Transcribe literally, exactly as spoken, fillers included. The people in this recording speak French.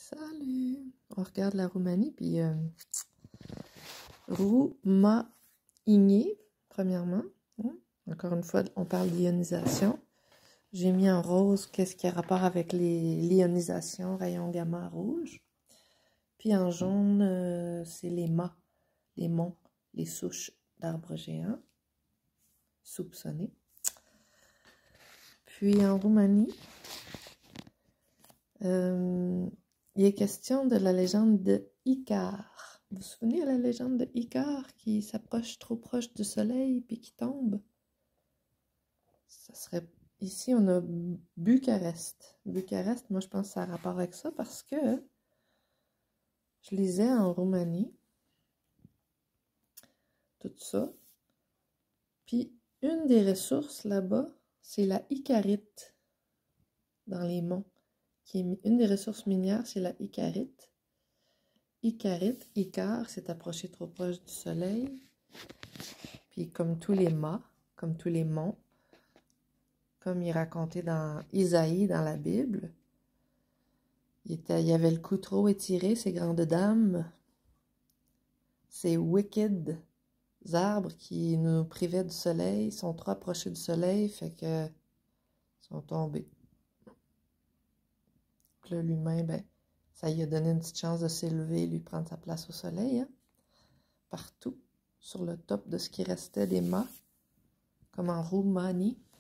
Salut! On regarde la Roumanie, puis euh, Roumaigné, premièrement. Hein? Encore une fois, on parle d'ionisation. J'ai mis en rose qu'est-ce qui a rapport avec l'ionisation, rayon gamma rouge. Puis en jaune, euh, c'est les mâts, les monts, les souches d'arbres géants, soupçonnés. Puis en Roumanie, euh, il est question de la légende de Icare. Vous vous souvenez de la légende de Icare qui s'approche trop proche du soleil puis qui tombe? Ça serait... Ici, on a Bucarest. Bucarest, moi, je pense que ça a rapport avec ça parce que je lisais en Roumanie tout ça. Puis, une des ressources là-bas, c'est la icarite dans les monts. Qui est une des ressources minières, c'est la icarite. Icarite, Icare, c'est approché trop proche du soleil. Puis comme tous les mâts, comme tous les monts, comme il est raconté dans Isaïe, dans la Bible, il, était, il y avait le cou trop étiré, ces grandes dames, ces wicked arbres qui nous privaient du soleil, sont trop approchés du soleil, fait que sont tombés. Là, l'humain, ben, ça lui a donné une petite chance de s'élever, lui prendre sa place au soleil, hein? Partout, sur le top de ce qui restait des mâts, comme en Roumanie.